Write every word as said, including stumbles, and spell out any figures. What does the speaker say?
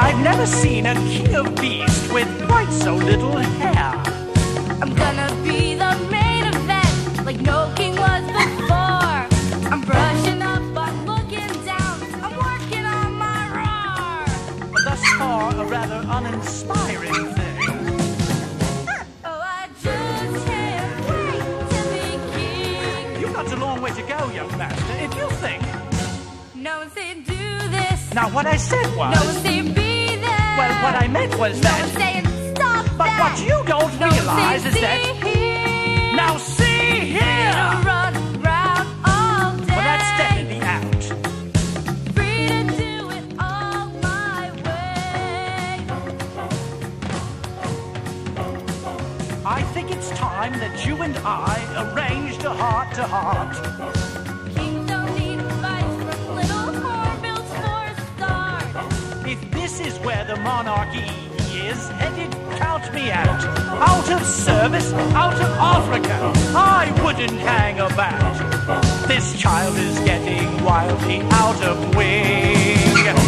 I've never seen a king of beasts with quite so little hair. I'm gonna be the main event, like no king was before. I'm brushing up, I'm looking down, I'm working on my roar. Thus far, a rather uninspiring thing. Oh, I just can't wait to be king. You've got a long way to go, young master, if you think. No one said do this. Now what I said was... No one said be there. Well, what I meant was no that... No one saying stop But that. what you don't no realize is that... Here. Now see here! Run around all day. Well, that's definitely out. Free to do it all my way. I think it's time that you and I arranged a heart-to-heart. Kings don't need advice from little hornbills for a start. If this is where the monarchy is headed, count me out. Out of service, out of Africa, I wouldn't hang about. This child is getting wildly out of wing.